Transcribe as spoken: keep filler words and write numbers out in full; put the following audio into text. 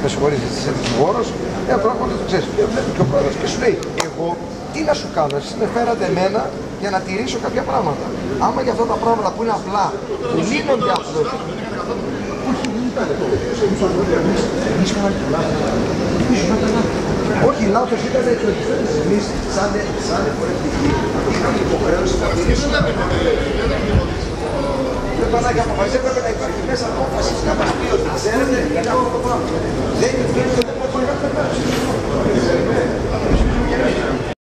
με συγχωρείτε, είσαι δικηγόρος, ένα πράγμα δεν το ξέρεις. Βλέπει και ο πρόεδρος και σου λέει, εγώ τι να σου κάνω, εσείς με φέρατε εμένα για να τηρήσω κάποια πράγματα. Άμα για αυτά τα πράγματα που είναι απλά, που λύνονται απλώς. Όχι, λάθος ήταν το ότι εμείς σαν εφορευτικοί να τους κάνουμε υποχρέωση να τηρήσουμε. Δεν πάνε να αποφασίσει, έπρεπε να υπάρχει μέσα απόφαση να μας πει ότι ξέρετε, είναι αυτό το πράγμα. Δεν είναι αυτό το πράγμα.